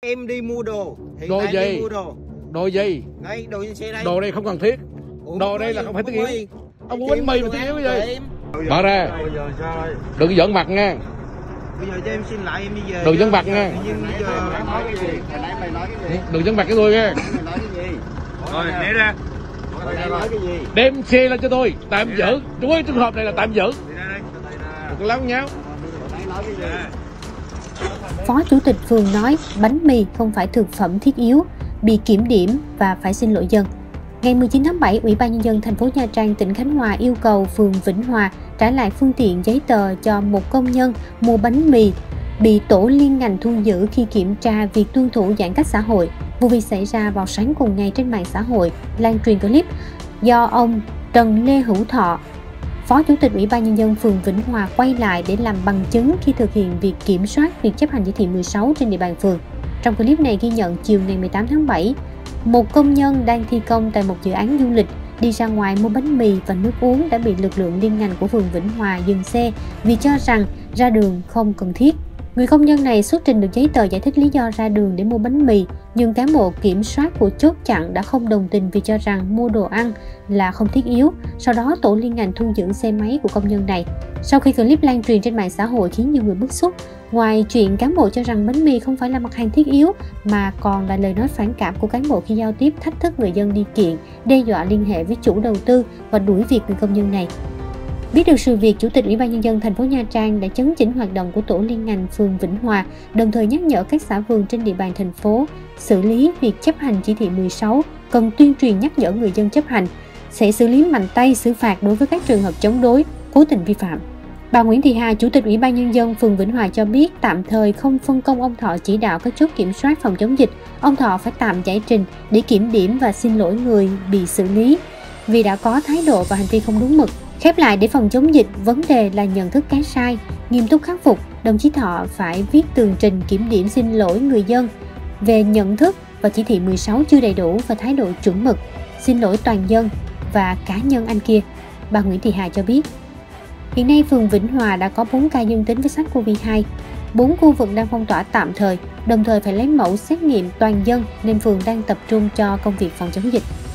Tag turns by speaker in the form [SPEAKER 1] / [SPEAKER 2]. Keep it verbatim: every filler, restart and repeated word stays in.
[SPEAKER 1] Em đi mua đồ. Hiện
[SPEAKER 2] Đồ
[SPEAKER 1] tại
[SPEAKER 2] gì?
[SPEAKER 1] em đi mua đồ.
[SPEAKER 2] Đồ gì?
[SPEAKER 1] Đây, đồ trên xe đây.
[SPEAKER 2] Đồ đây không cần thiết.
[SPEAKER 1] Ủa,
[SPEAKER 2] Đồ đây là không phải thiết yếu.
[SPEAKER 1] mì.
[SPEAKER 2] Ông mua bánh mì mà thiết yếu cái gì? Mở ra.
[SPEAKER 1] Bây giờ sao đây?
[SPEAKER 2] Đừng giỡn mặt nha.
[SPEAKER 1] Bây giờ cho em xin lại em đi về.
[SPEAKER 2] Đừng giỡn mặt nha.
[SPEAKER 1] Tự nhiên bây giờ nói cái gì? Hồi nãy mày nói cái gì?
[SPEAKER 2] Đừng giỡn mặt cái tôi nha.
[SPEAKER 1] Mày nói cái gì?
[SPEAKER 3] Rồi, né ra.
[SPEAKER 1] Hồi nãy nói cái gì?
[SPEAKER 2] Đem xe lên cho tôi, tạm giữ. Chú ơi, trường hợp này là tạm giữ.
[SPEAKER 3] Đi ra đây.
[SPEAKER 2] Đừng có láo nháo.
[SPEAKER 1] Hồi nãy nói cái gì?
[SPEAKER 4] Phó Chủ tịch phường nói bánh mì không phải thực phẩm thiết yếu, bị kiểm điểm và phải xin lỗi dân. Ngày mười chín tháng bảy, Ủy ban Nhân dân thành phố Nha Trang, tỉnh Khánh Hòa yêu cầu phường Vĩnh Hòa trả lại phương tiện giấy tờ cho một công nhân mua bánh mì bị tổ liên ngành thu giữ khi kiểm tra việc tuân thủ giãn cách xã hội. Vụ việc xảy ra vào sáng cùng ngày trên mạng xã hội, lan truyền clip do ông Trần Lê Hữu Thọ, Phó Chủ tịch Ủy ban Nhân dân phường Vĩnh Hòa quay lại để làm bằng chứng khi thực hiện việc kiểm soát việc chấp hành chỉ thị mười sáu trên địa bàn phường. Trong clip này ghi nhận chiều ngày mười tám tháng bảy, một công nhân đang thi công tại một dự án du lịch đi ra ngoài mua bánh mì và nước uống đã bị lực lượng liên ngành của phường Vĩnh Hòa dừng xe vì cho rằng ra đường không cần thiết. Người công nhân này xuất trình được giấy tờ giải thích lý do ra đường để mua bánh mì, nhưng cán bộ kiểm soát của chốt chặn đã không đồng tình vì cho rằng mua đồ ăn là không thiết yếu. Sau đó tổ liên ngành thu giữ xe máy của công nhân này. Sau khi clip lan truyền trên mạng xã hội khiến nhiều người bức xúc, ngoài chuyện cán bộ cho rằng bánh mì không phải là mặt hàng thiết yếu mà còn là lời nói phản cảm của cán bộ khi giao tiếp thách thức người dân đi kiện, đe dọa liên hệ với chủ đầu tư và đuổi việc người công nhân này. Biết được sự việc, Chủ tịch Ủy ban Nhân dân thành phố Nha Trang đã chấn chỉnh hoạt động của tổ liên ngành phường Vĩnh Hòa, đồng thời nhắc nhở các xã phường trên địa bàn thành phố xử lý việc chấp hành chỉ thị mười sáu, cần tuyên truyền nhắc nhở người dân chấp hành, sẽ xử lý mạnh tay xử phạt đối với các trường hợp chống đối, cố tình vi phạm. Bà Nguyễn Thị Hà, Chủ tịch Ủy ban Nhân dân phường Vĩnh Hòa cho biết tạm thời không phân công ông Thọ chỉ đạo các chốt kiểm soát phòng chống dịch. Ông Thọ phải tạm giải trình để kiểm điểm và xin lỗi người bị xử lý vì đã có thái độ và hành vi không đúng mực. Khép lại, để phòng chống dịch, vấn đề là nhận thức cái sai, nghiêm túc khắc phục. Đồng chí Thọ phải viết tường trình kiểm điểm xin lỗi người dân về nhận thức và chỉ thị mười sáu chưa đầy đủ và thái độ chuẩn mực, xin lỗi toàn dân và cá nhân anh kia. Bà Nguyễn Thị Hà cho biết, hiện nay phường Vĩnh Hòa đã có bốn ca dương tính với SARS-xê o vê hai, bốn khu vực đang phong tỏa tạm thời, đồng thời phải lấy mẫu xét nghiệm toàn dân nên phường đang tập trung cho công việc phòng chống dịch.